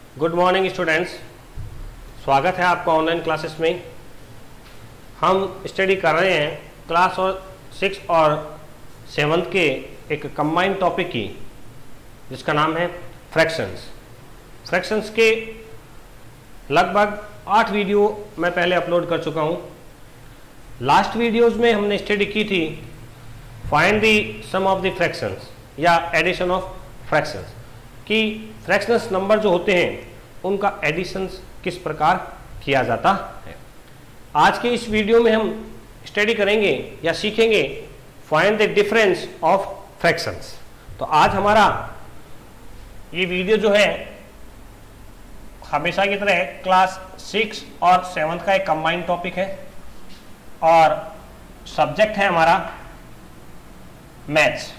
Good morning students, स्वागत है आपका ऑनलाइन क्लासेस में। हम स्टडी कर रहे हैं क्लास और 6 और 7 के एक कंबाइंड टॉपिक की, जिसका नाम है फ्रैक्शंस। फ्रैक्शंस के लगभग 8 वीडियो मैं पहले अपलोड कर चुका हूँ। लास्ट वीडियोस में हमने स्टडी की थी find the sum of the fractions या एडिशन ऑफ फ्रैक्शंस, कि फ्रैक्शंस नंबर जो होते हैं उनका एडिशंस किस प्रकार किया जाता है। आज के इस वीडियो में हम स्टडी करेंगे या सीखेंगे find the difference of fractions. तो आज हमारा ये वीडियो जो है हमेशा की तरह क्लास 6 और 7 का एक कंबाइंड टॉपिक है और सब्जेक्ट है हमारा मैथ्स।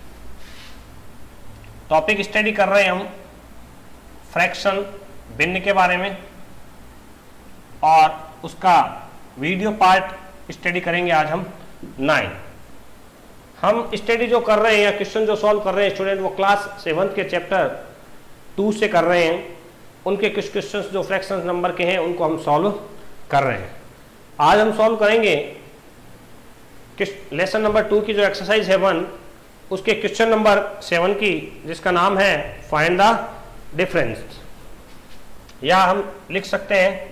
टॉपिक स्टडी कर रहे हैं हम फ्रैक्शन भिन्न के बारे में और उसका वीडियो पार्ट स्टडी करेंगे आज हम 9। हम स्टडी जो कर रहे हैं या क्वेश्चन जो सॉल्व कर रहे हैं स्टूडेंट, वो क्लास 7 के चैप्टर 2 से कर रहे हैं। उनके कुछ क्वेश्चंस जो फ्रैक्शन नंबर के हैं उनको हम सॉल्व कर रहे हैं। आज हम सॉल्व करेंगे लेसन नंबर 2 की जो एक्सरसाइज है 1, उसके क्वेश्चन नंबर 7 की, जिसका नाम है फाइंड द डिफरेंस, या हम लिख सकते हैं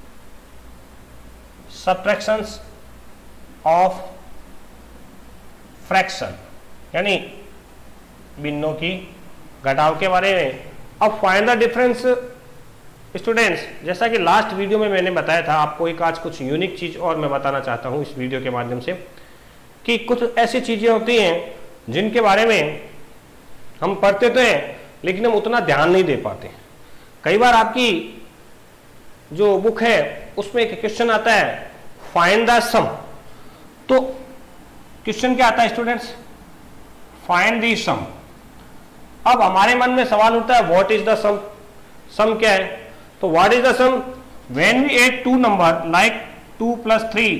सबट्रैक्शंस ऑफ फ्रैक्शन, यानी भिन्नों की घटाव के बारे में। अब फाइंड द डिफरेंस स्टूडेंट्स, जैसा कि लास्ट वीडियो में मैंने बताया था, आपको एक आज कुछ यूनिक चीज और मैं बताना चाहता हूं इस वीडियो के माध्यम से, कि कुछ ऐसी चीजें होती हैं जिनके बारे में हम पढ़ते तो हैं लेकिन हम उतना ध्यान नहीं दे पाते। कई बार आपकी जो बुक है उसमें एक क्वेश्चन आता है फाइंड द सम। तो क्वेश्चन क्या आता है स्टूडेंट्स? फाइंड द सम। अब हमारे मन में सवाल उठता है what is the sum. Sum क्या है? तो what is the sum? When we add two number like 2 + 3,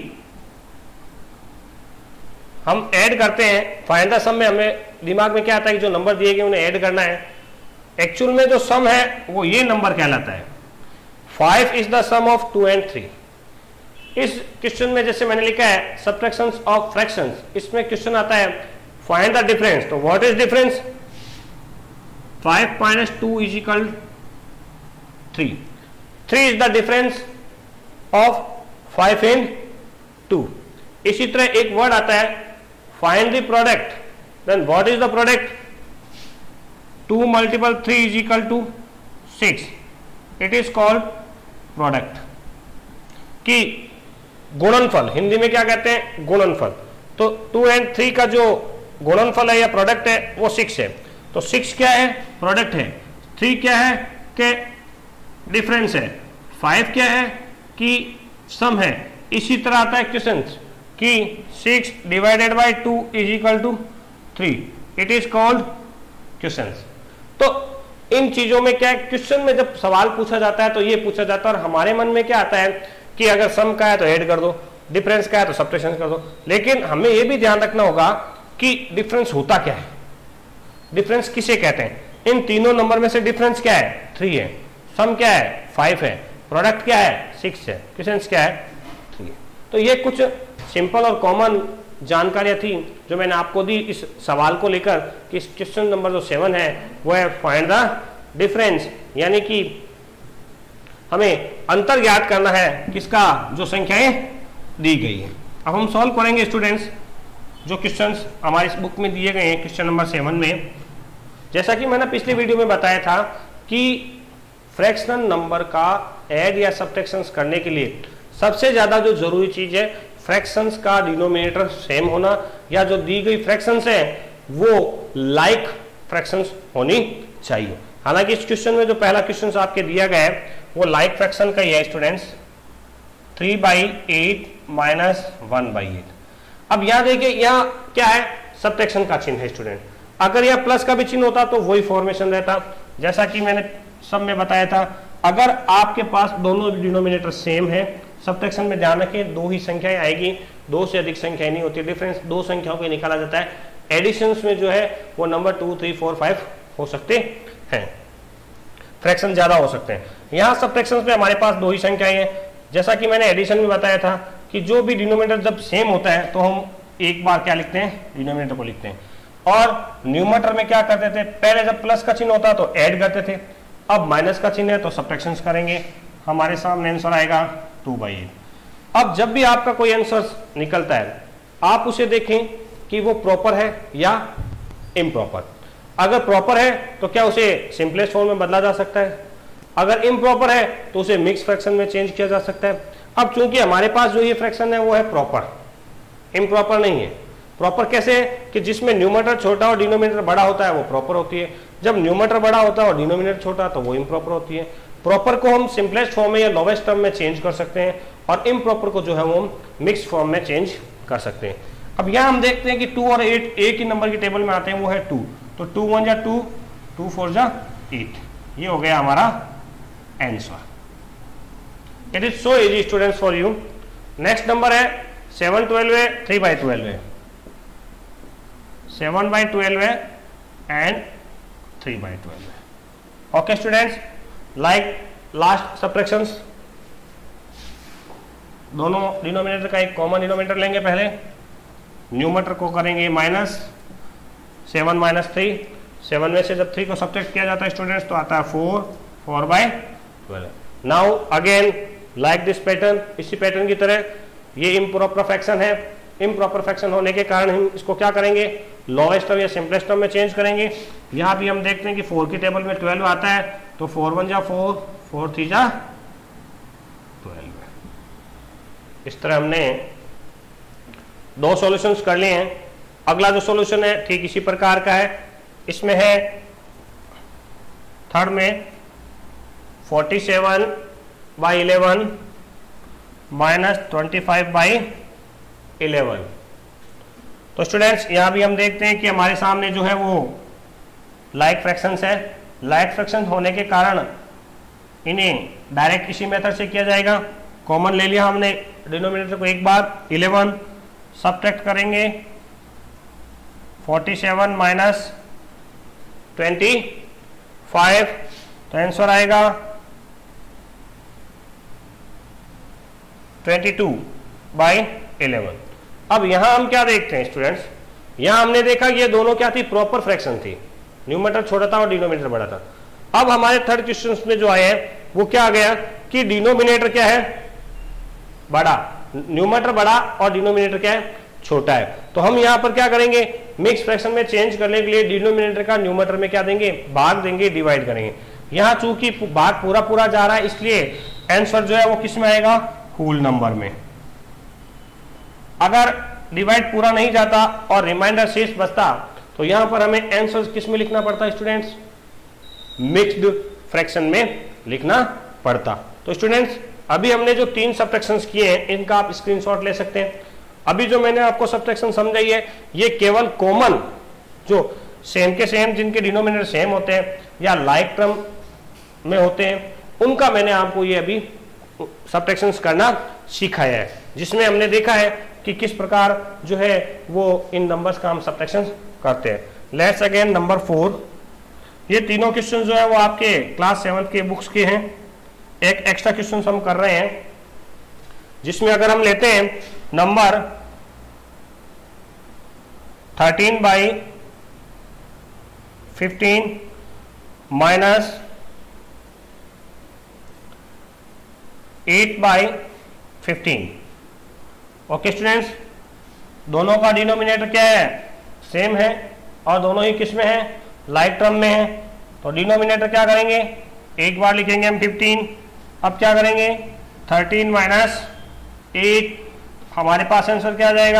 हम ऐड करते हैं। फाइंड द सम में हमें दिमाग में क्या आता है कि जो नंबर दिए गए उन्हें ऐड करना है। एक्चुअल में जो सम है वो ये नंबर कहलाता है। 5 is the sum of 2 and 3। इस क्वेश्चन में जैसे मैंने लिखा है सबट्रैक्शंस ऑफ फ्रैक्शंस, इसमें क्वेश्चन आता है फाइंड द डिफरेंस। तो what is difference? 5 - 2 = 3। 3 is the difference of 5 and 2। इसी तरह एक वर्ड आता है find the product. Then what is the product? 2 × 3 = 6। It is called product, कि गुणनफल। हिंदी में क्या कहते हैं? गुणनफल। तो 2 and 3 का जो गुणनफल है या प्रोडक्ट है वो 6 है। तो 6 क्या है? प्रोडक्ट है। 3 क्या है? कि डिफरेंस है। 5 क्या है? कि सम है। इसी तरह आता है क्वेश्चन कि 6 / 2 = 3। It is called questions. तो इन चीजों में क्या है, क्वेश्चन में जब सवाल पूछा जाता है तो ये पूछा जाता है, और हमारे मन में क्या आता है कि अगर सम का है तो ऐड कर दो, डिफरेंस का है तो सब्ट्रैक्शन कर दो। लेकिन हमें ये भी ध्यान रखना होगा कि डिफरेंस होता क्या है, डिफरेंस किसे कहते हैं। इन तीनों नंबर में से डिफरेंस क्या है? 3 है। सम क्या है? 5 है। प्रोडक्ट क्या है? 6 है। क्वेश्चन क्या है? 3 है। तो ये कुछ सिंपल और कॉमन जानकारियां थी जो मैंने आपको दी इस सवाल को लेकर कि इस क्वेश्चन नंबर जो 7 है वो है फाइंड द डिफरेंस, यानी कि हमें अंतर ज्ञात करना है किसका, जो संख्याएं दी गई है। अब हम सॉल्व करेंगे स्टूडेंट्स जो क्वेश्चंस हमारी इस बुक में दिए गए हैं क्वेश्चन नंबर 7 में। जैसा कि मैंने पिछले वीडियो में बताया था कि फ्रैक्शनल नंबर का ऐड या सब्ट्रैक्शंस करने के लिए सबसे ज्यादा जो जरूरी चीज है फ्रैक्शंस का डिनोमिनेटर सेम होना, या जो दी गई फ्रैक्शंस है वो लाइक फ्रैक्शंस होनी चाहिए। हालांकि इस क्वेश्चन में जो पहला क्वेश्चन आपके दिया गया है वो लाइक फ्रैक्शन का ही है स्टूडेंट्स, 3/8 - 1/8। अब यहां देखिए, यहाँ क्या है? सब्ट्रैक्शन का चिन्ह है स्टूडेंट। अगर यह प्लस का भी चिन्ह होता तो वही फॉर्मेशन रहता, जैसा कि मैंने सब में बताया था। अगर आपके पास दोनों डिनोमिनेटर सेम है, सब्ट्रैक्शन में ध्यान रखें 2 ही संख्याएं आएगी, 2 से अधिक संख्याएं नहीं होती। डिफरेंस 2 संख्याओं को निकाला जाता है। एडिशंस में जो है वो नंबर 2, 3, 4, 5 हो सकते हैं। फ्रैक्शन ज्यादा हो सकते हैं। यहाँ सब्ट्रैक्शन में हमारे पास दो ही संख्याएं हैं। जैसा कि मैंने एडिशन में बताया था कि जो भी डिनोमिनेटर जब सेम होता है तो हम एक बार क्या लिखते हैं, डिनोमिनेटर को लिखते हैं। और न्यूमरेटर में क्या करते थे, पहले जब प्लस का चिन्ह होता तो ऐड करते थे, अब माइनस का चिन्ह है तो सब्ट्रैक्शन करेंगे। हमारे सामने आंसर आएगा 2/8। अब जब भी आपका कोई आंसर निकलता है आप उसे देखें कि वो प्रॉपर है या इम्प्रॉपर। अगर प्रॉपर है तो क्या उसे सिंपलेस्ट फॉर्म में बदला जा सकता है, अगर इम्प्रॉपर है तो उसे मिक्स फ्रैक्शन में चेंज किया जा सकता है। अब चूंकि हमारे पास जो ये फ्रैक्शन है वो है प्रॉपर, इम्प्रॉपर नहीं है। प्रॉपर कैसे है कि जिसमें न्यूमरेटर छोटा और डिनोमिनेटर बड़ा होता है वो प्रॉपर होती है, जब न्यूमरेटर बड़ा होता है और डिनोमिनेटर छोटा तो वो इम्प्रॉपर होती है। प्रॉपर को हम सिंपलेस्ट फॉर्म में या लोवेस्ट टर्म में चेंज कर सकते हैं और इम्प्रॉपर को जो है वो मिक्स फॉर्म में चेंज कर सकते हैं। अब यहाँ हम देखते हैं कि 2 और 8 एक ही नंबर की टेबल में आते हैं, वो है 2, तो 2 1 जा 2, 2 4 जा 8। ये हो गया हमारा answer. It is so easy students for you. Next number है 7/12 है, 3/12 है, 7/12 है एंड 3/12 है। Okay students, like last subtractions, दोनों डिनोमिनेटर का एक कॉमन डिनोमिनेटर लेंगे। पहले न्यूमरेटर को करेंगे माइनस 7 - 3, 7 में से जब 3 को सब्ट्रैक्ट किया जाता है स्टूडेंट्स तो आता है 4, 4/12। Now again like this pattern, इसी पैटर्न की तरह ये इम्प्रॉपर फ्रैक्शन है। इम्प्रॉपर फ्रैक्शन होने के कारण हम इसको क्या करेंगे, लोवेस्ट टर्म या सिंपलेस्ट टर्म में चेंज करेंगे। यहाँ भी हम देखते हैं कि 4 की टेबल में 12 आता है तो 4 1 जा 4, 4 3 जा 12। इस तरह हमने दो सॉल्यूशंस कर लिए हैं। अगला जो सॉल्यूशन है ठीक इसी प्रकार का है। इसमें है थर्ड में 47/11 माइनस 25/11। तो स्टूडेंट्स यहाँ भी हम देखते हैं कि हमारे सामने जो है वो लाइक फ्रैक्शंस है। लाइक फ्रैक्शन होने के कारण इन्हें डायरेक्ट इसी मेथड से किया जाएगा। कॉमन ले लिया हमने डिनोमिनेटर को एक बार, 11 सब्ट्रैक्ट करेंगे 47 माइनस 25, तो आंसर आएगा 22/11। अब यहां हम क्या देखते हैं स्टूडेंट्स, यहां हमने देखा कि ये दोनों क्या थी, प्रॉपर फ्रैक्शन थी, न्यूमरेटर छोटा था और डिनोमिनेटर बड़ा था। अब हमारे थर्ड क्वेश्चन में जो आए हैं वो क्या आ गया कि डिनोमिनेटर क्या है, बड़ा, न्यूमरेटर बड़ा और डिनोमिनेटर क्या है, छोटा है। तो हम यहां पर क्या करेंगे, मिक्स फ्रैक्शन में चेंज करने के लिए डिनोमिनेटर का न्यूमरेटर में क्या देंगे, भाग देंगे, डिवाइड करेंगे। यहां चूंकि भाग पूरा पूरा जा रहा है इसलिए आंसर जो है वो किस में आएगा, होल नंबर में। अगर डिवाइड पूरा नहीं जाता और रिमाइंडर शेष बचता तो यहां पर हमें आंसर किस में लिखना पड़ता स्टूडेंट्स, मिक्स्ड फ्रैक्शन में लिखना पड़ता। तो स्टूडेंट्स अभी हमने जो 3 सब्ट्रैक्शंस किए हैं इनका आप स्क्रीनशॉट ले सकते हैं। अभी जो मैंने आपको सब्ट्रैक्शन समझाई है ये केवल कॉमन जो सेम के सेम जिनके डिनोमिनेटर सेम होते हैं या लाइक टर्म में होते हैं उनका मैंने आपको ये अभी सब्ट्रैक्शंस करना सिखाया है, जिसमें हमने देखा है कि किस प्रकार जो है वो इन नंबर्स का हम सब्ट्रैक्शंस करते हैं। Let's again number 4। ये तीनों क्वेश्चन जो है वो आपके क्लास 7 के बुक्स के हैं। एक एक्स्ट्रा क्वेश्चन हम कर रहे हैं जिसमें अगर हम लेते हैं नंबर 13/15 माइनस 8/15। ओके स्टूडेंट्स, दोनों का डिनोमिनेटर क्या है, सेम है और दोनों ही किस में है, लाइक टर्म में है। तो डिनोमिनेटर क्या करेंगे, एक बार लिखेंगे हम 15। अब क्या करेंगे 13 माइनस 8, हमारे पास आंसर क्या आ जाएगा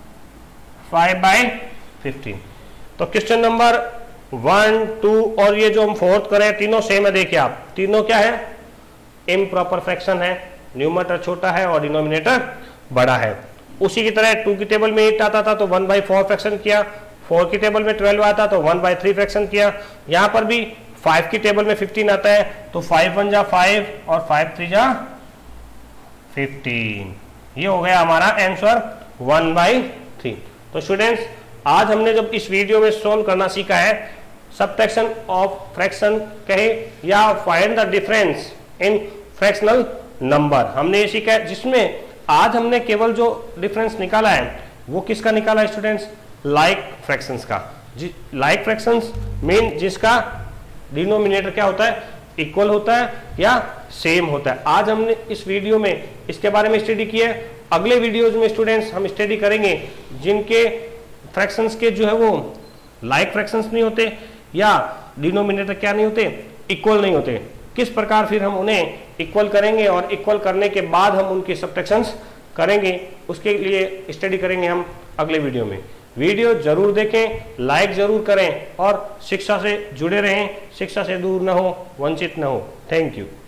5/15। तो क्वेश्चन नंबर 1, 2 और ये जो हम फोर्थ करें तीनों सेम है। देखिए आप तीनों क्या है, इम्प्रॉपर फ्रैक्शन है, न्यूमरेटर छोटा है और डिनोमिनेटर बड़ा है। उसी की तरह 2 की टेबल में 8 आता था तो 1/4 फ्रैक्शन किया, 4 की टेबल में 12 आता तो 1/3 फ्रैक्शन किया। यहाँ पर भी 5 की टेबल में 15 आता है तो 5 1 जा 5 और 5 3 जा 15। ये हो गया हमारा आंसर 1/3। तो स्टूडेंट्स आज हमने जब इस वीडियो में सोल्व करना सीखा है सबट्रैक्शन ऑफ फ्रैक्शन कहे या find the difference in fractional number हमने ये सीखा है, जिसमें आज हमने केवल जो डिफरेंस निकाला है वो किसका निकाला है स्टूडेंट्स, लाइक फ्रैक्शंस का। लाइक फ्रैक्शंस मीन जिसका डिनोमिनेटर क्या होता है, इक्वल होता है या सेम होता है। आज हमने इस वीडियो में इसके बारे में स्टडी किया है। अगले वीडियोज में स्टूडेंट्स हम स्टडी करेंगे जिनके फ्रैक्शंस के जो है वो लाइक फ्रैक्शंस नहीं होते या डिनोमिनेटर क्या नहीं होते, इक्वल नहीं होते, किस प्रकार फिर हम उन्हें इक्वल करेंगे और इक्वल करने के बाद हम उनकी सबट्रैक्शंस करेंगे, उसके लिए स्टडी करेंगे हम अगले वीडियो में। वीडियो जरूर देखें, लाइक जरूर करें और शिक्षा से जुड़े रहें, शिक्षा से दूर न हो, वंचित न हो। Thank you.